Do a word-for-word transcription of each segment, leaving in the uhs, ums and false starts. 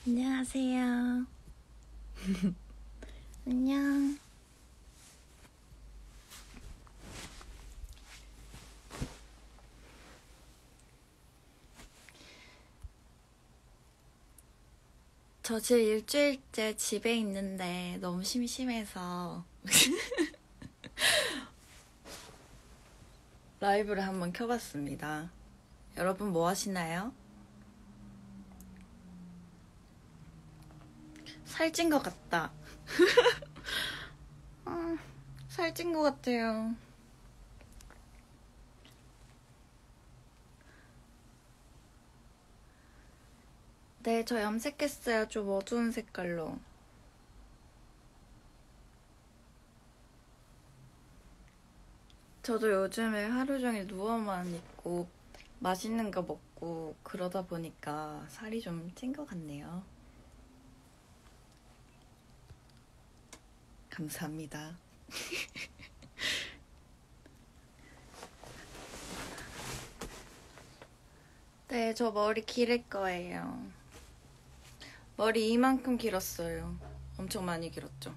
안녕하세요. 안녕. 저 지금 일주일째 집에 있는데 너무 심심해서 라이브를 한번 켜봤습니다. 여러분 뭐 하시나요? 살찐 것 같다. 아, 살찐 것 같아요. 네, 저 염색했어요. 좀 어두운 색깔로. 저도 요즘에 하루 종일 누워만 있고 맛있는 거 먹고 그러다 보니까 살이 좀 찐 것 같네요. 감사합니다. 네, 저 머리 기를 거예요. 머리 이만큼 길었어요. 엄청 많이 길었죠.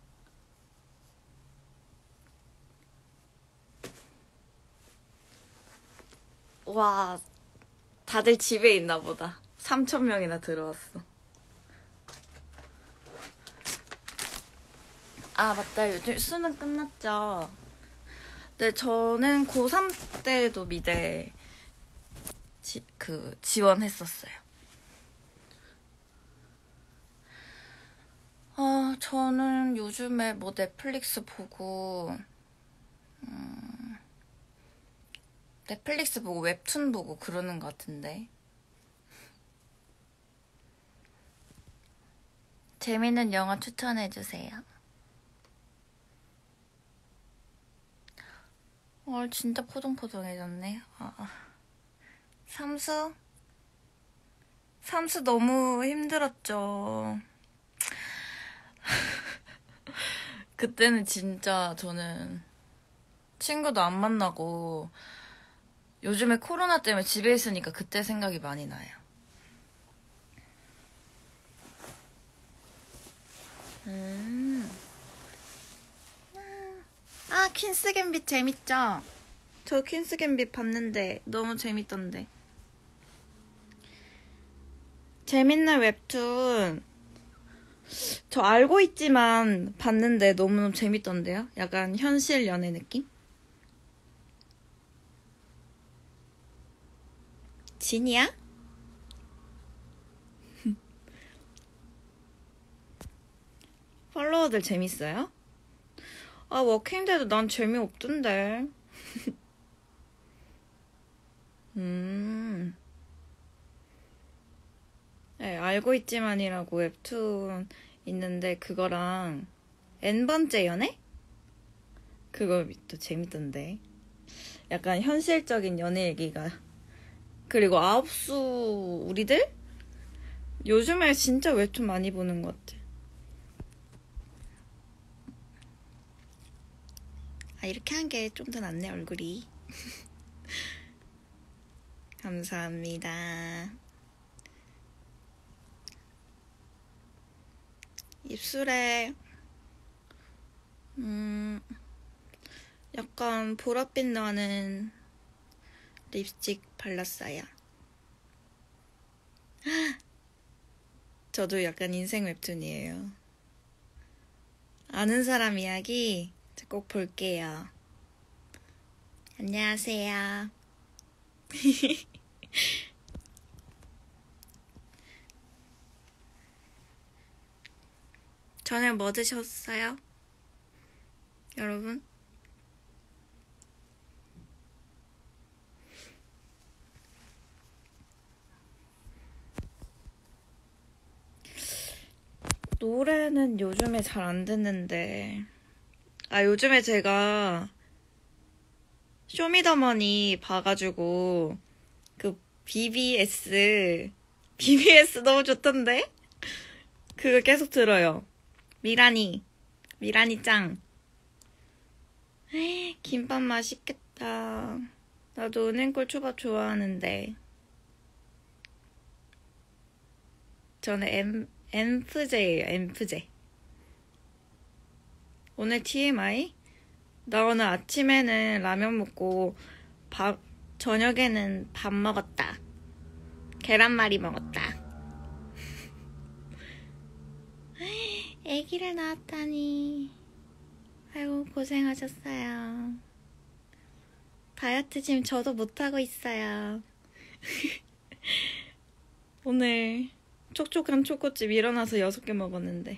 와, 다들 집에 있나 보다. 삼천 명이나 들어왔어. 아, 맞다. 요즘 수능 끝났죠? 네, 저는 고삼 때도 미대 지, 그 지원했었어요. 아, 저는 요즘에 뭐 넷플릭스 보고 음, 넷플릭스 보고 웹툰 보고 그러는 것 같은데. 재밌는 영화 추천해주세요. 어, 진짜 포동포동해졌네. 아, 삼수? 삼수 너무 힘들었죠. 그때는 진짜 저는 친구도 안 만나고 요즘에 코로나 때문에 집에 있으니까 그때 생각이 많이 나요. 음. 아, 퀸스 갬빗 재밌죠? 저 퀸스 갬빗 봤는데 너무 재밌던데. 재밌는 웹툰 저 알고 있지만 봤는데 너무너무 재밌던데요? 약간 현실 연애 느낌? 진이야? 팔로워들 재밌어요? 아, 워킹데드 난 재미없던데. 음. 네, 알고 있지만이라고 웹툰 있는데 그거랑 N번째 연애? 그거 또 재밌던데. 약간 현실적인 연애 얘기가. 그리고 아홉수 우리들? 요즘에 진짜 웹툰 많이 보는 것 같아. 아, 이렇게 한 게 좀 더 낫네, 얼굴이. 감사합니다. 입술에 음 약간 보랏빛 나는 립스틱 발랐어요. 저도 약간 인생 웹툰이에요. 아는 사람 이야기 꼭 볼게요. 안녕하세요. 저녁 뭐 드셨어요? 여러분? 노래는 요즘에 잘 안 듣는데. 아, 요즘에 제가 쇼미더머니 봐가지고 그 비비에스 비비에스 너무 좋던데? 그거 계속 들어요. 미라니 미라니 짱. 에이, 김밥 맛있겠다. 나도 은행골 초밥 좋아하는데. 저는 엠, 엠프제예요, 엠프제. 오늘 티엠아이? 나 오늘 아침에는 라면 먹고 밥, 저녁에는 밥 먹었다. 계란말이 먹었다. 아기를 낳았다니. 아이고, 고생하셨어요. 다이어트 지금 저도 못하고 있어요. 오늘 촉촉한 초코칩 일어나서 여섯 개 먹었는데.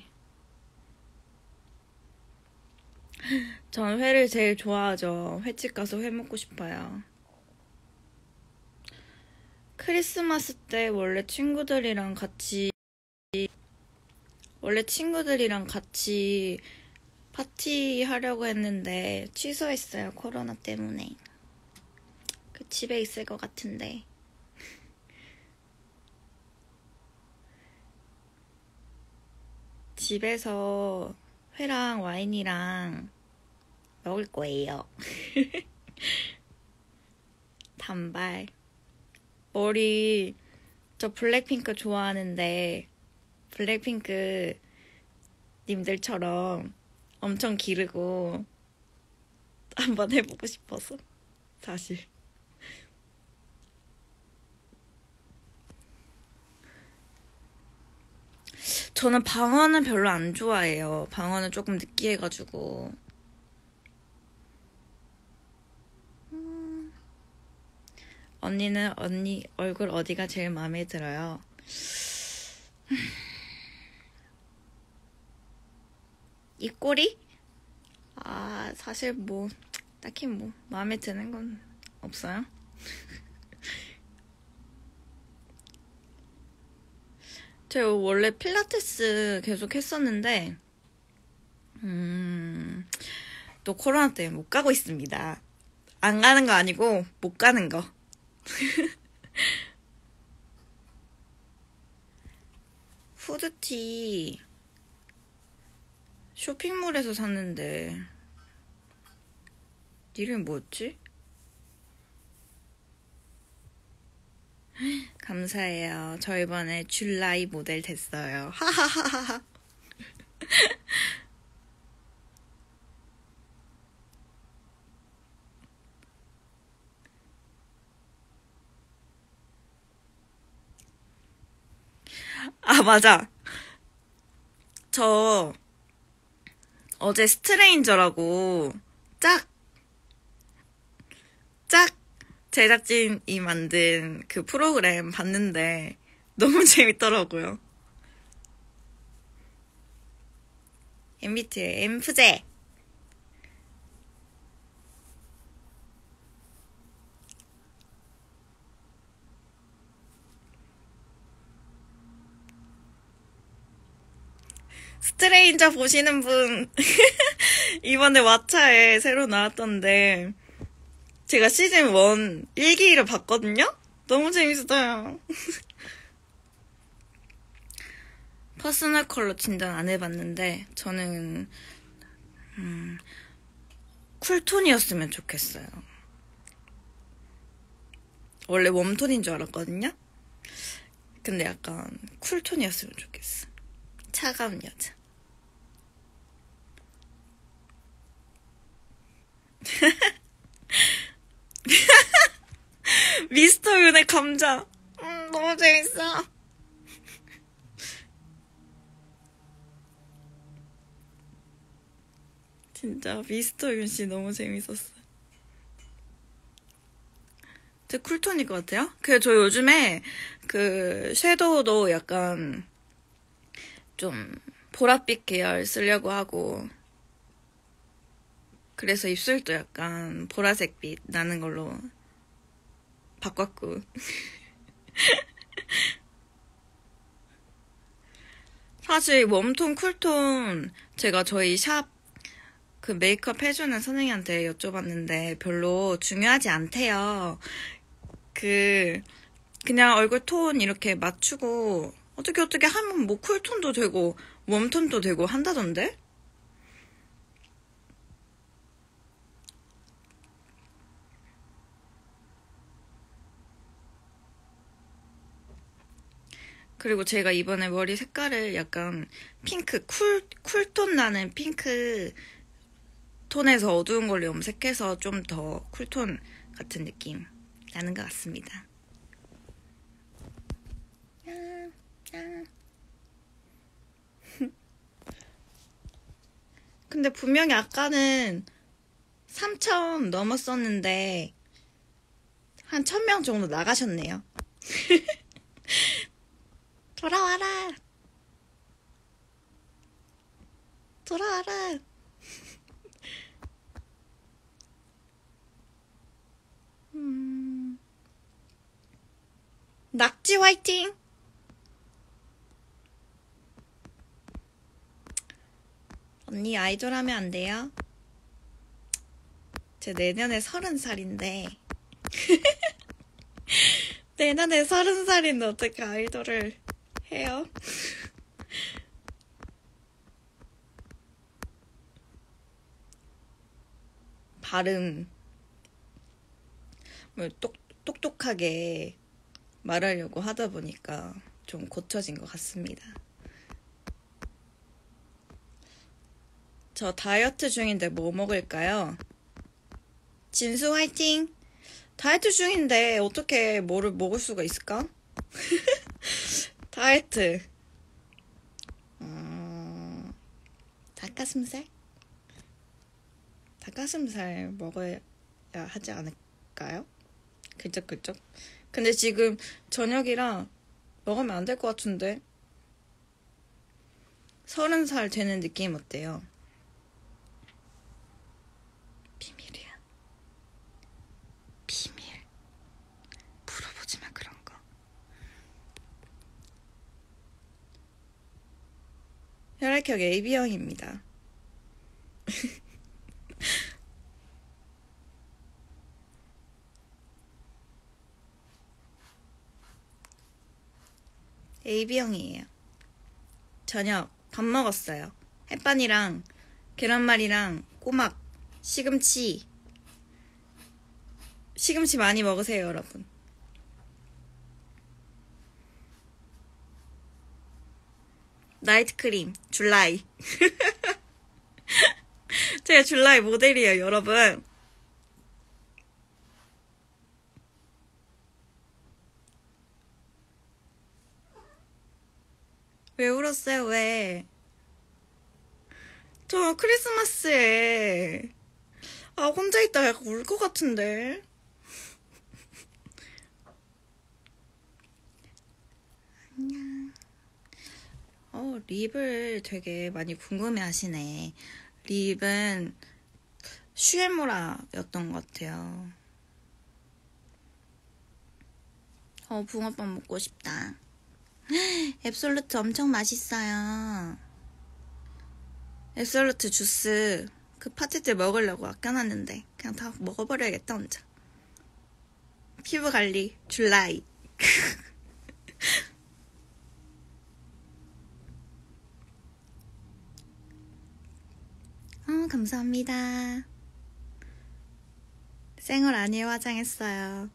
전 회를 제일 좋아하죠. 횟집 가서 회 먹고 싶어요. 크리스마스 때 원래 친구들이랑 같이 원래 친구들이랑 같이 파티 하려고 했는데 취소했어요. 코로나 때문에. 그 집에 있을 것 같은데. 집에서 회랑 와인이랑 먹을 거예요. 단발. 머리 저 블랙핑크 좋아하는데 블랙핑크 님들처럼 엄청 기르고 한번 해보고 싶어서 사실. 저는 방어는 별로 안 좋아해요. 방어는 조금 느끼해가지고. 음... 언니는 언니 얼굴 어디가 제일 마음에 들어요? 입꼬리? 아, 사실 뭐 딱히 뭐 마음에 드는 건 없어요. 제가 원래 필라테스 계속 했었는데 음, 또 코로나 때문에 못 가고 있습니다. 안 가는 거 아니고 못 가는 거. 후드티 쇼핑몰에서 샀는데 이름이 뭐였지? 감사해요. 저 이번에 줄라이 모델 됐어요. 하하하하. 아, 맞아. 저 어제 스트레인저라고 짝, 짝 제작진이 만든 그 프로그램 봤는데 너무 재밌더라고요. 엠비티아이 엠프제. 스트레인저 보시는 분 이번에 왓챠에 새로 나왔던데 제가 시즌 일 일 기를 봤거든요? 너무 재밌어요. 퍼스널 컬러 진단 안 해봤는데 저는 음, 쿨톤이었으면 좋겠어요. 원래 웜톤인 줄 알았거든요? 근데 약간 쿨톤이었으면 좋겠어. 차가운 여자. 미스터 윤의 감자. 음, 너무 재밌어. 진짜 미스터 윤 씨 너무 재밌었어. 제 쿨톤일 것 같아요. 그래 저 요즘에 그 섀도우도 약간 좀 보랏빛 계열 쓰려고 하고 그래서 입술도 약간 보라색빛 나는 걸로 바꿨고. 사실 웜톤, 쿨톤 제가 저희 샵 그 메이크업 해주는 선생님한테 여쭤봤는데 별로 중요하지 않대요. 그 그냥 얼굴 톤 이렇게 맞추고 어떻게 어떻게 하면 뭐 쿨톤도 되고 웜톤도 되고 한다던데? 그리고 제가 이번에 머리 색깔을 약간 핑크, 쿨, 쿨톤 나는 핑크 톤에서 어두운 걸로 염색해서 좀 더 쿨톤 같은 느낌 나는 것 같습니다. 근데 분명히 아까는 삼천 넘었었는데 한 천 명 정도 나가셨네요. 돌아와라. 돌아와라. 음... 낙지 화이팅! 언니 아이돌 하면 안 돼요? 제 내년에 서른 살인데 내년에 서른 살인데 어떻게 아이돌을 해요? 발음 뭐 똑, 똑똑하게 말하려고 하다 보니까 좀 고쳐진 것 같습니다. 저 다이어트 중인데 뭐 먹을까요? 진수 화이팅! 다이어트 중인데 어떻게 뭐를 먹을 수가 있을까? 다이어트 어... 닭가슴살? 닭가슴살 먹어야 하지 않을까요? 그쩍그쩍. 근데 지금 저녁이라 먹으면 안 될 것 같은데. 서른 살 되는 느낌 어때요? 비밀이야. 비밀. 물어보지 마 그런 거. 혈액형 에이비형입니다. 에이비형이에요. 저녁 밥 먹었어요. 햇반이랑 계란말이랑 꼬막, 시금치. 시금치 많이 먹으세요, 여러분. 나이트크림, 줄라이. 제가 줄라이 모델이에요, 여러분. 왜 울었어요, 왜? 저 크리스마스에 아 혼자 있다가 약간 울 것 같은데. 안녕. 어 립을 되게 많이 궁금해 하시네. 립은 슈에모라였던 것 같아요. 어 붕어빵 먹고 싶다. 앱솔루트 엄청 맛있어요. 앱솔루트 주스 그 파티 때 먹으려고 아껴놨는데 그냥 다 먹어버려야겠다 혼자. 피부 관리 줄라이. 어 감사합니다. 생얼 아니에요. 화장했어요.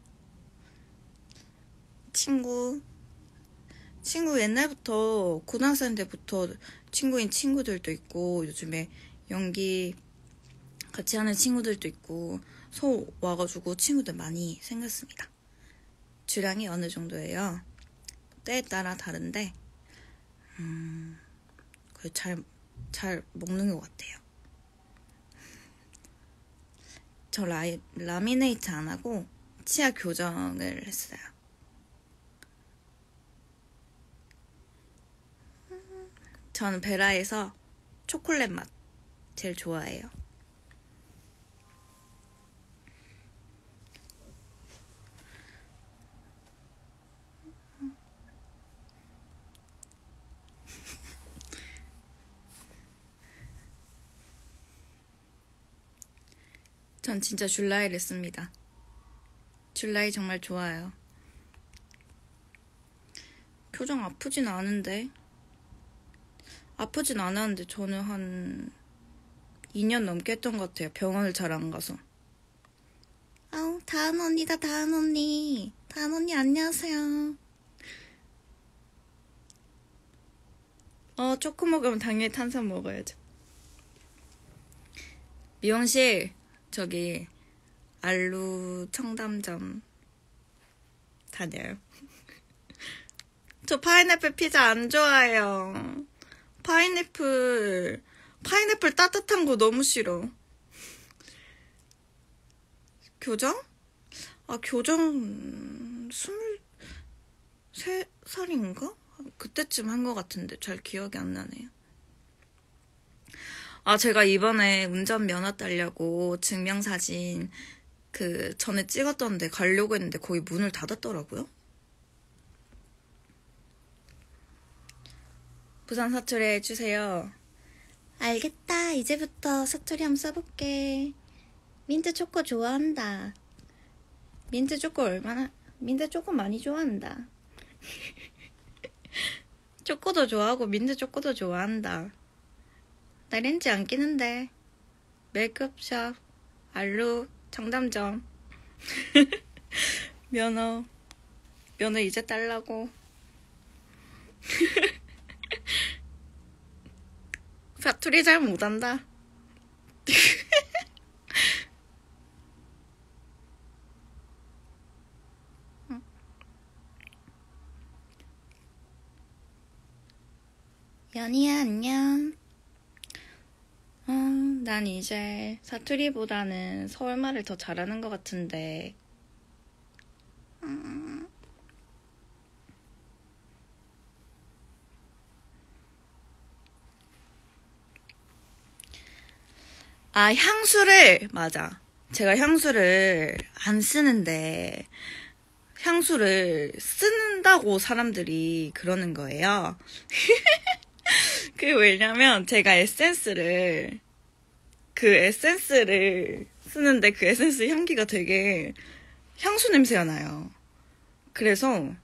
친구 친구 옛날부터 고등학생 때부터 친구인 친구들도 있고 요즘에 연기 같이 하는 친구들도 있고 서 와가지고 친구들 많이 생겼습니다. 주량이 어느 정도예요? 때에 따라 다른데 음, 잘, 잘 먹는 것 같아요. 저 라이, 라미네이트 안 하고 치아 교정을 했어요. 저는 베라에서 초콜릿 맛 제일 좋아해요. 전 진짜 줄라이를 씁니다. 줄라이 정말 좋아요. 교정 아프진 않은데 아프진 않았는데 저는 한 이 년 넘게 했던 것 같아요. 병원을 잘 안 가서. 아우 다은 언니다. 다은 언니. 다은 언니 안녕하세요. 어, 초코 먹으면 당연히 탄산 먹어야죠. 미용실, 저기, 알루 청담점 다녀요. 저 파인애플 피자 안 좋아해요. 파인애플, 파인애플 따뜻한 거 너무 싫어. 교정? 아, 교정, 스물세 살인가? 그때쯤 한 것 같은데 잘 기억이 안 나네요. 아, 제가 이번에 운전면허 따려고 증명사진 그 전에 찍었던데 가려고 했는데 거의 문을 닫았더라고요. 부산 사투리 해주세요. 알겠다. 이제부터 사투리 한번 써볼게. 민트 초코 좋아한다. 민트 초코 얼마나, 민트 초코 많이 좋아한다. 초코도 좋아하고 민트 초코도 좋아한다. 나 렌즈 안 끼는데. 메이크업샵, 알루, 청담점. 면허, 면허 이제 딸라고. 사투리 잘 못한다. 연희야 안녕. 어, 난 이제 사투리보다는 서울말을 더 잘하는 것 같은데 음. 아, 향수를 맞아. 제가 향수를 안 쓰는데 향수를 쓴다고 사람들이 그러는 거예요. 그게 왜냐면 제가 에센스를 그 에센스를 쓰는데 그 에센스 향기가 되게 향수 냄새가 나요. 그래서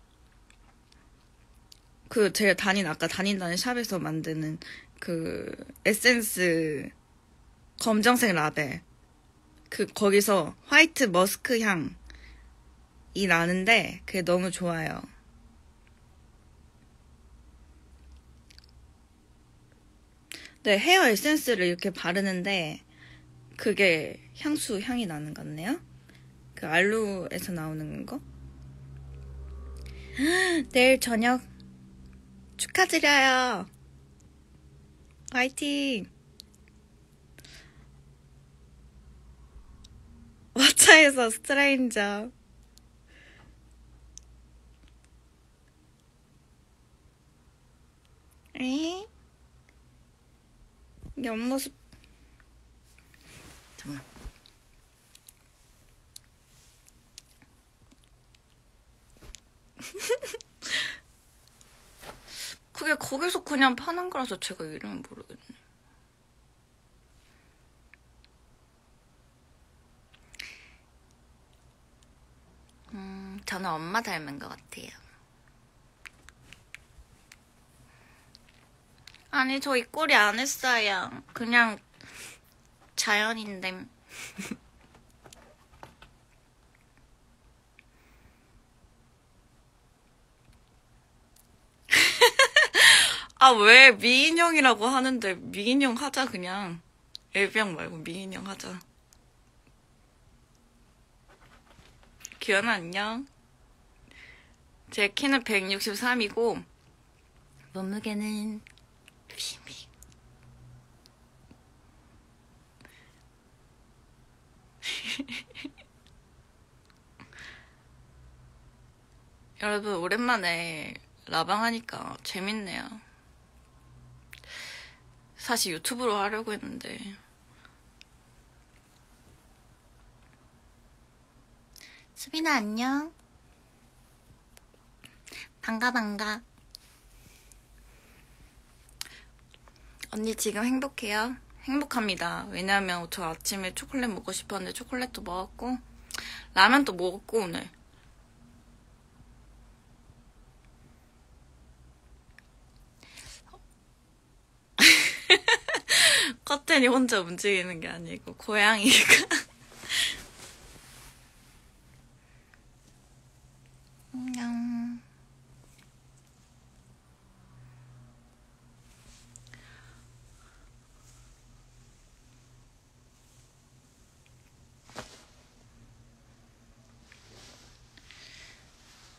그 제가 다닌 아까 다닌다는 샵에서 만드는 그 에센스 검정색 라벨 그 거기서 화이트 머스크 향이 나는데 그게 너무 좋아요. 네, 헤어 에센스를 이렇게 바르는데 그게 향수 향이 나는 것 같네요. 그 알루에서 나오는 거. 내일 저녁 축하드려요. 화이팅. 왓챠에서 스트레인저. 에? 옆모습. 잠깐만. 그게 거기서 그냥 파는 거라서 제가 이름을 모르겠네. 음, 저는 엄마 닮은 것 같아요. 아니, 저 입꼬리 안 했어요. 그냥 자연인데. 아, 왜 미인형이라고 하는데 미인형 하자 그냥. 엘비형 말고 미인형 하자. 기현아 안녕. 제 키는 백육십삼이고 몸무게는 비밀. 여러분 오랜만에 라방 하니까 재밌네요. 사실 유튜브로 하려고 했는데 수빈아 안녕. 반가 반가. 언니 지금 행복해요? 행복합니다. 왜냐면 저 아침에 초콜릿 먹고 싶었는데 초콜릿도 먹었고 라면도 먹었고 오늘 커튼이 혼자 움직이는 게 아니고 고양이가 안녕.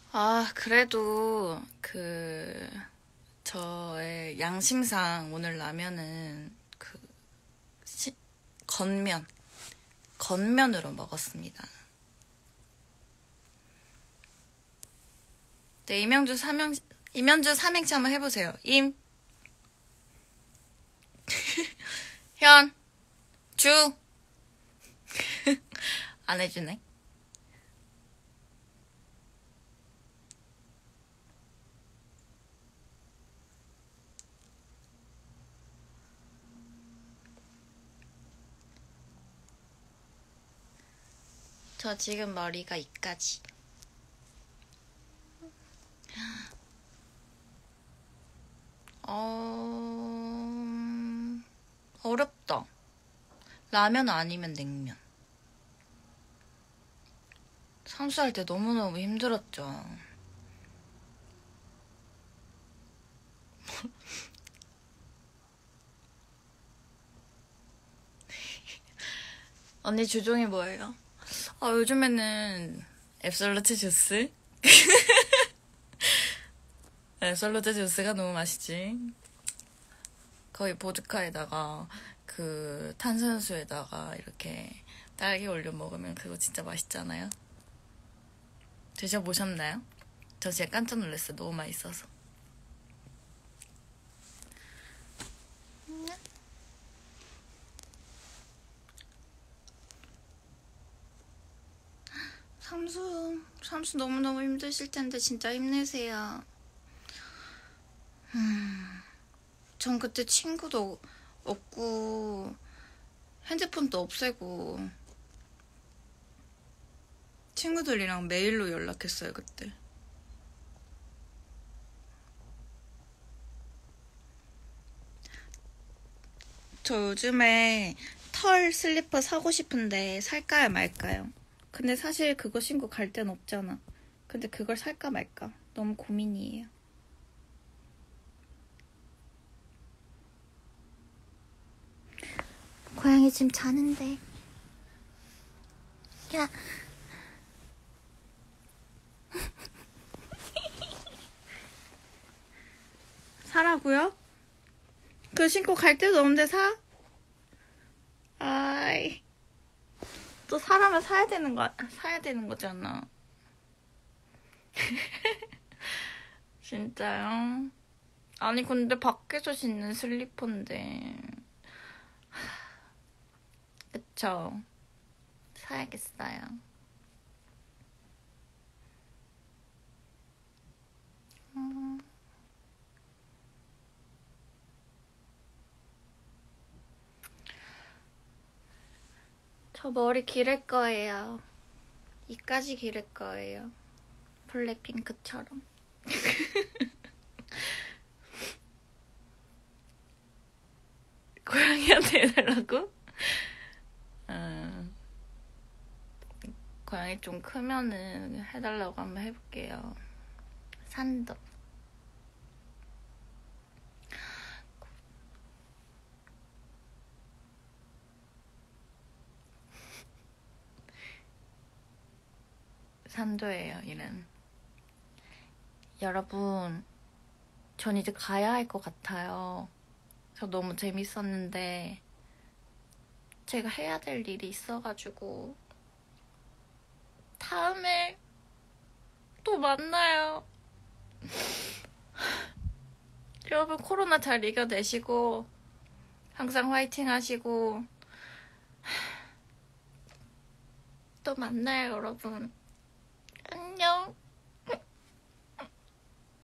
아, 그래도 그 저의 양심상 오늘 라면은 그 시, 건면 건면으로 먹었습니다. 네, 이명주 삼형 이명주 삼행시 한번 해보세요. 임, 현, 주. 안 해주네. 저 지금 머리가 이까지. 어... 어렵다. 라면 아니면 냉면. 삼수할 때 너무너무 힘들었죠. 언니 주종이 뭐예요? 아, 요즘에는 앱솔루트 주스? 앱솔루트 주스가 너무 맛있지. 거의 보드카에다가 그 탄산수에다가 이렇게 딸기 올려 먹으면 그거 진짜 맛있잖아요. 드셔보셨나요? 저 진짜 깜짝 놀랐어요. 너무 맛있어서. 삼수, 삼수 너무너무 힘드실 텐데 진짜 힘내세요. 음, 전 그때 친구도 없고 핸드폰도 없애고 친구들이랑 메일로 연락했어요, 그때. 저 요즘에 털 슬리퍼 사고 싶은데 살까요, 말까요? 근데 사실 그거 신고 갈 데는 없잖아. 근데 그걸 살까 말까 너무 고민이에요. 고양이 지금 자는데. 야. 사라고요? 그거 신고 갈 데도 없는데 사? 아이. 또 사라면 사야 되는 거, 사야 되는 거잖아. 진짜요? 아니, 근데 밖에서 신는 슬리퍼인데. 그쵸? 사야겠어요. 음. 저 머리 기를 거예요. 이까지 기를 거예요. 블랙핑크처럼. 고양이한테 해달라고? 음, 고양이 좀 크면은 해달라고 한번 해볼게요. 산도. 산도예요, 이름. 여러분, 전 이제 가야 할 것 같아요. 저 너무 재밌었는데 제가 해야 될 일이 있어가지고 다음에 또 만나요. 여러분, 코로나 잘 이겨내시고 항상 화이팅 하시고 또 만나요, 여러분. 안녕.